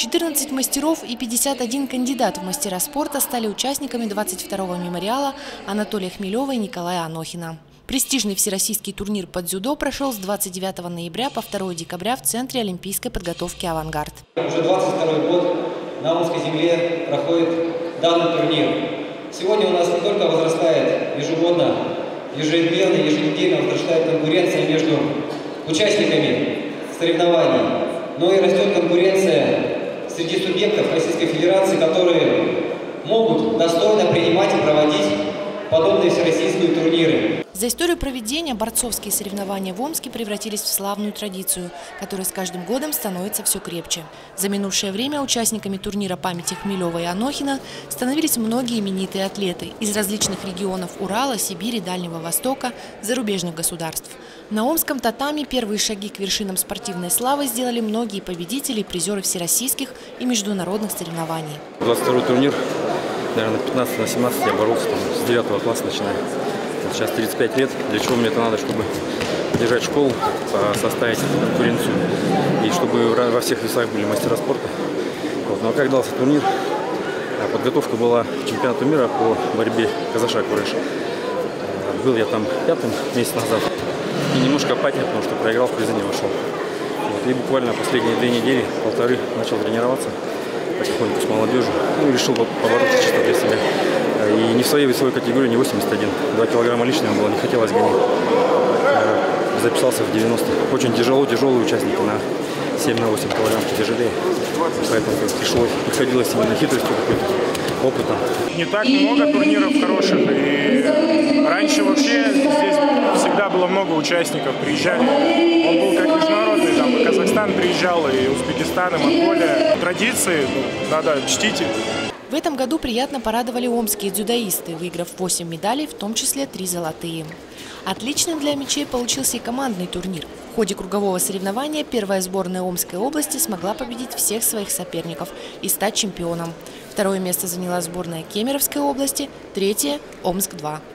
14 мастеров и 51 кандидат в мастера спорта стали участниками 22-го мемориала Анатолия Хмелева и Николая Анохина. Престижный всероссийский турнир по дзюдо прошел с 29 ноября по 2 декабря в Центре олимпийской подготовки «Авангард». Уже 22-й год на Омской земле проходит данный турнир. Сегодня у нас не только возрастает ежегодно, ежедневно, еженедельно возрастает конкуренция между участниками соревнований, но и растет конкуренция среди субъектов Российской Федерации, которые могут достойно принимать и проводить подобные всероссийские турниры. За историю проведения борцовские соревнования в Омске превратились в славную традицию, которая с каждым годом становится все крепче. За минувшее время участниками турнира памяти Хмелева и Анохина становились многие именитые атлеты из различных регионов Урала, Сибири, Дальнего Востока, зарубежных государств. На омском татами первые шаги к вершинам спортивной славы сделали многие победители и призеры всероссийских и международных соревнований. 22-й турнир, наверное, 15 на 17 я боролся с 9 класса начиная. Сейчас 35 лет. Для чего мне это надо? Чтобы держать школу, составить конкуренцию и чтобы во всех весах были мастера спорта. Вот. Но как дался турнир, подготовка была к чемпионату мира по борьбе Казаша-Куреш. Был я там 5-м месяц назад и немножко апатия, потому что проиграл, в призы не вошел. Вот. И буквально последние 2 недели, полторы начал тренироваться потихоньку с молодежью. Ну, и решил побороться чисто для себя. И не в своей весовой категории, не 81. 2 килограмма лишнего было, не хотелось гонять. Записался в 90. Очень тяжелые участники, на 7 на 8 килограмм тяжелее. Поэтому приходилось именно хитростью какой-то, опытом. Не так много турниров хороших. И раньше вообще здесь всегда было много участников. Приезжали. Он был как международный. Там и Казахстан приезжал, и Узбекистан, и Монголия. Традиции надо чтить. В этом году приятно порадовали омские дзюдоисты, выиграв 8 медалей, в том числе 3 золотые. Отличным для мячей получился и командный турнир. В ходе кругового соревнования первая сборная Омской области смогла победить всех своих соперников и стать чемпионом. Второе место заняла сборная Кемеровской области, третье – Омск-2.